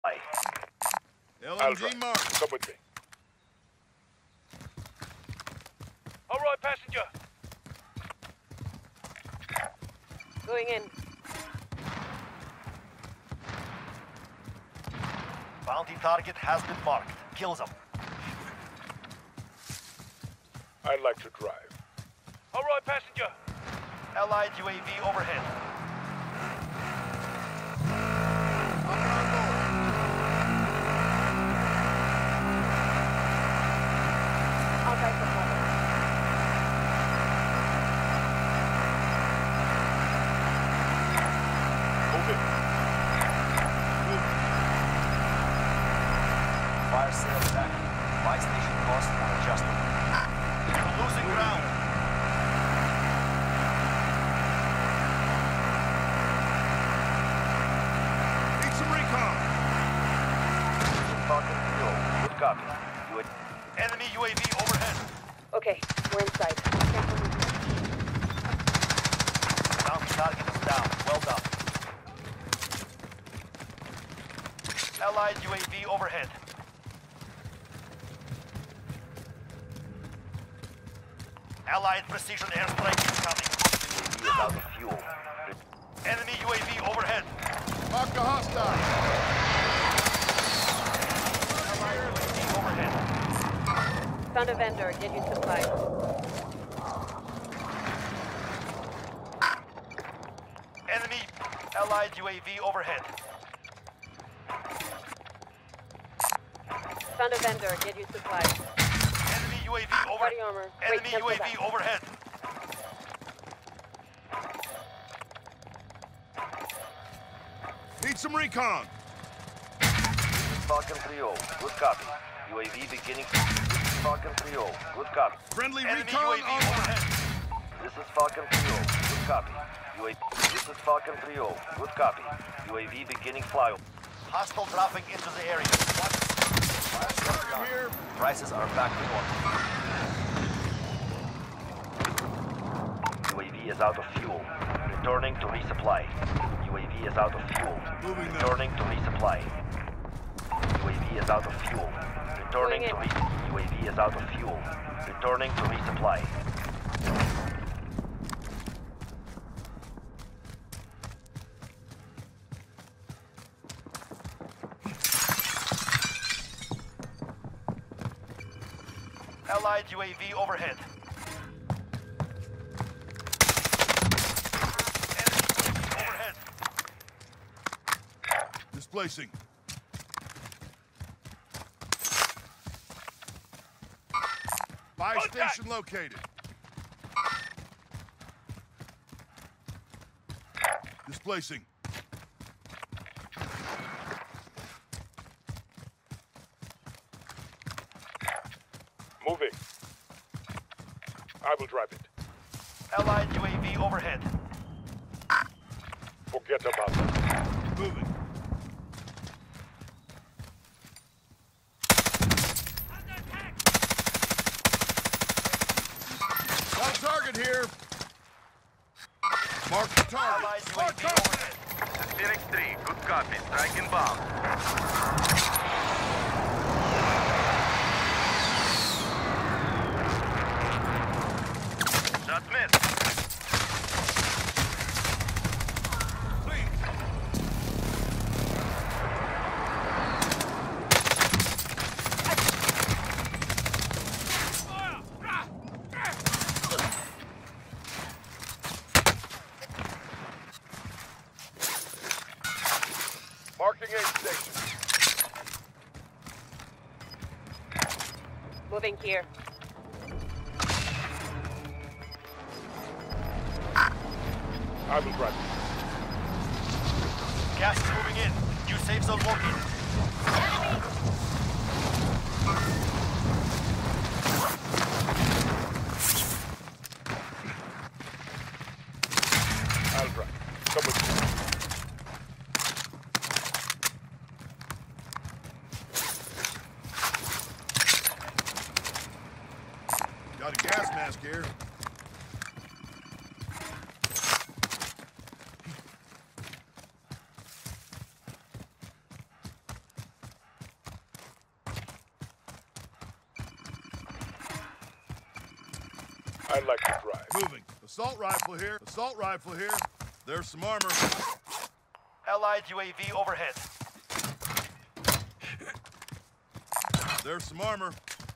LMG mark. Come with me. All right, passenger. Going in. Bounty target has been marked. Kill them. I'd like to drive. All right, passenger. Allied UAV overhead. I'll try for cover. Move it. Fire sales back. Buy station costs are adjusted. We're losing ground. Need some recon. Falcon 3-0. Good copy. Enemy UAV overhead. Okay, we're inside. Bounty target is down. Well done. Allied UAV overhead. Allied precision airstrike incoming. UAV is out of fuel. Enemy UAV overhead. Mark the hostile. Allied UAV overhead. Found a vendor. Get you supplies. Enemy Allied UAV overhead. Found a vendor. Get you supplies. Enemy UAV over. Body armor. Wait, Enemy cancel UAV that. overhead. Need some recon. Falcon 3-0. Good copy. UAV beginning. Falcon 3-0. Good copy. Friendly Enemy recon UAV online. overhead. This is Falcon 3-0. Good copy. UAV. This is Falcon 3-0. Good copy. UAV beginning flyover. Hostile dropping into the area. Target here. Prices are back to normal. UAV is out of fuel. Returning to resupply. UAV is out of fuel. Moving now. Returning to resupply. UAV is out of fuel. Returning to Going UAV is out of fuel. Returning to resupply. Allied UAV overhead. Enemy UAV overhead. Displacing. Buy station located. Displacing. Moving. I will drive it. Allied UAV overhead. Forget about that. Moving. Got a target here. Mark the target. Allied Mark UAV target. overhead. Phoenix 3, good copy. Striking bomb. Shot missed. Please. Marking aid station. Moving here. I will drive it. Gas is moving in. New safe zone located. I'll drive. Come with me. Got a gas mask here. I like to drive. Moving. Assault rifle here. Assault rifle here. There's some armor. Allied UAV overhead. There's some armor.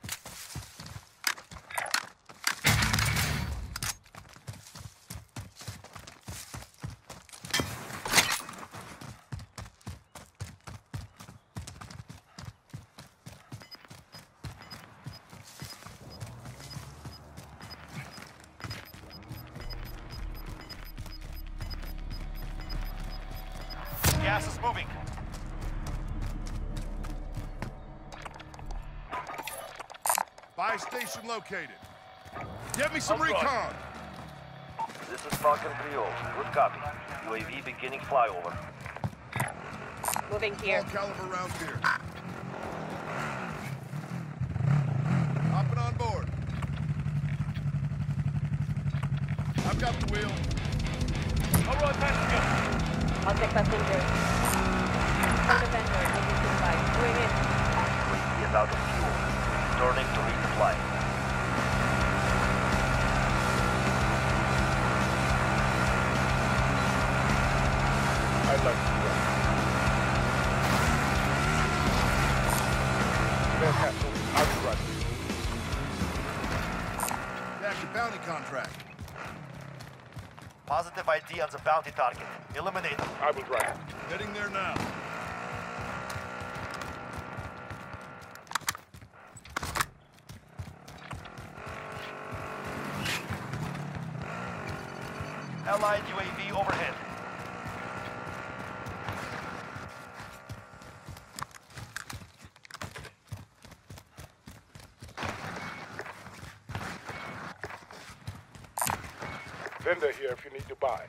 Gas is moving. Buy station located. Get me some All right. recon. This is Falcon 3-0. Good copy. UAV beginning flyover. Moving here. Small caliber rounds here. Hopping on board. I've got the wheel. All right, passenger. I'll take passenger. Phone the vendor. Get you supplies. Doing it. UAV is out of fuel. Returning to resupply. I like to drive. Fantastic. I will drive. Active bounty contract. Positive ID on the bounty target. Eliminate them. I will drive. Heading there now. Allied UAV overhead. Vendor here if you need to buy.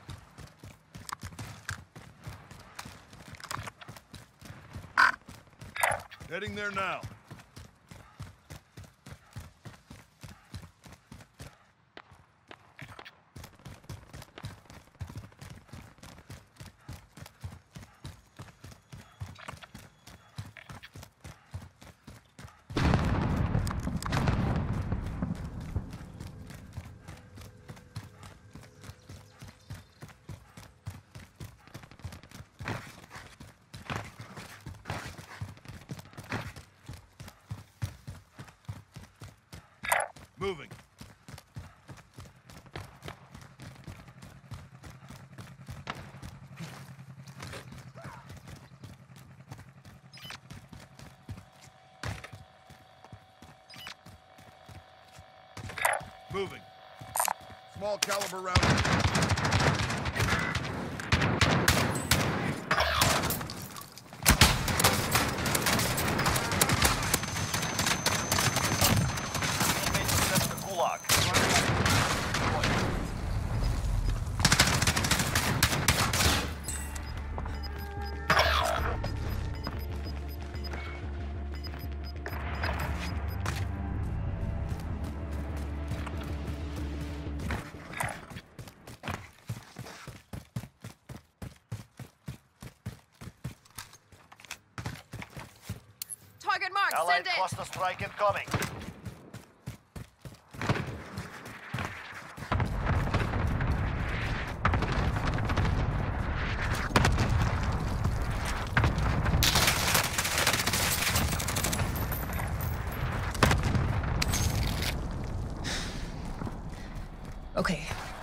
Heading there now. Moving. Moving. Small caliber round. Teammates left the gulag. Target mark, Allied send it! cluster strike incoming. Okay.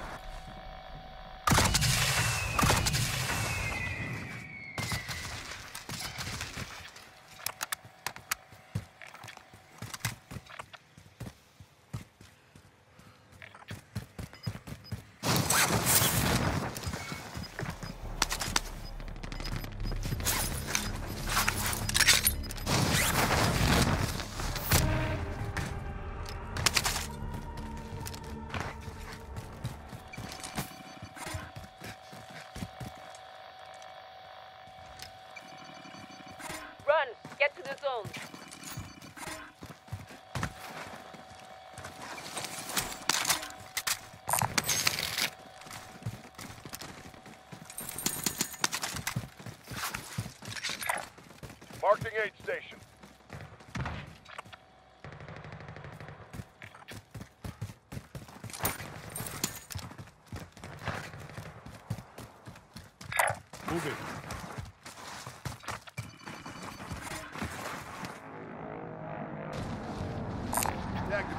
Run. Get to the zone. Marking aid station.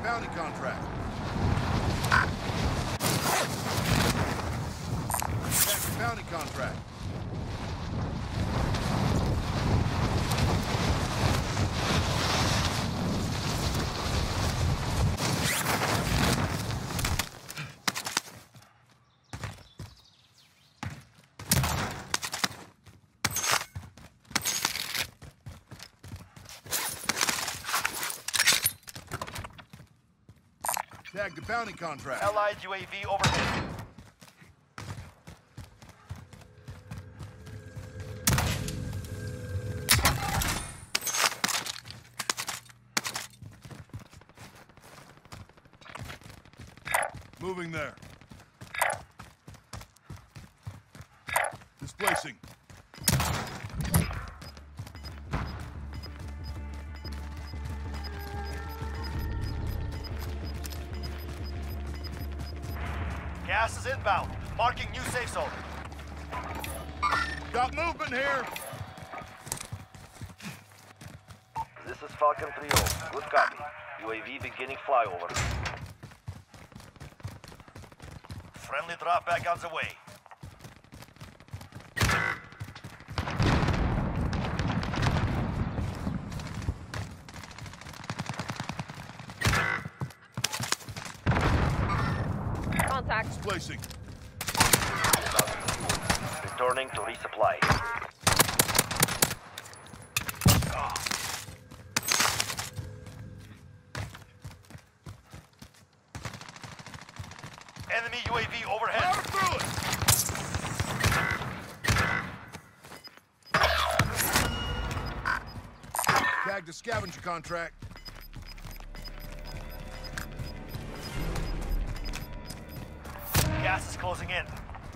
bounty contract. Tag the bounty contract. Tag the bounty contract. Allied UAV overhead. Moving there. Displacing. Gas is inbound. Marking new safe zone. Got movement here. This is Falcon 3-0. Good copy. UAV beginning flyover. Friendly drop back on the way. Contact. Displacing. Returning to resupply. Enemy UAV overhead. Power through it. Tag the scavenger contract. Gas is closing in.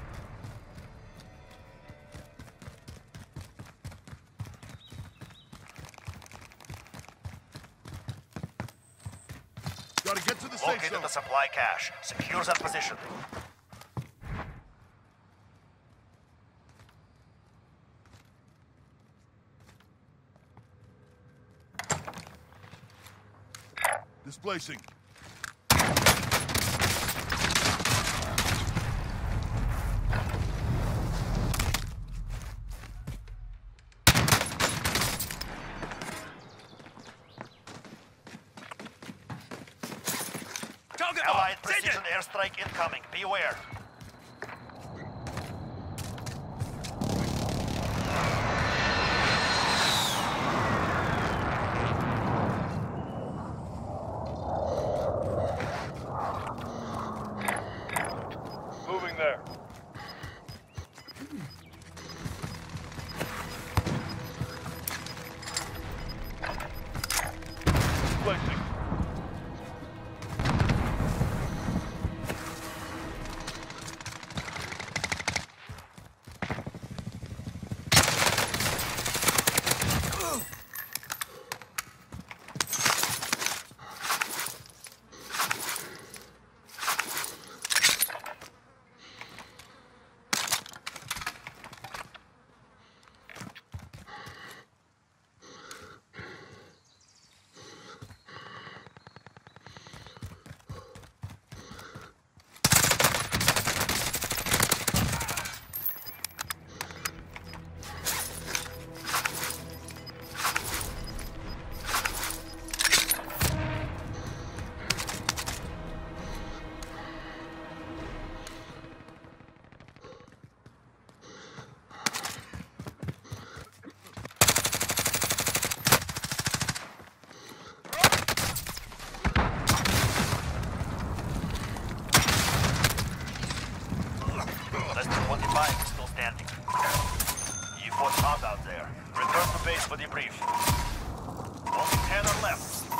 Gotta get to the safe Located zone. the supply cache. Secure that position. Displacing. Target Allied marked. precision airstrike incoming. Be aware. Moving there. Displacing. Less than 25 is still standing. You fought hard out there. Return to base for debrief. Only 10 are left.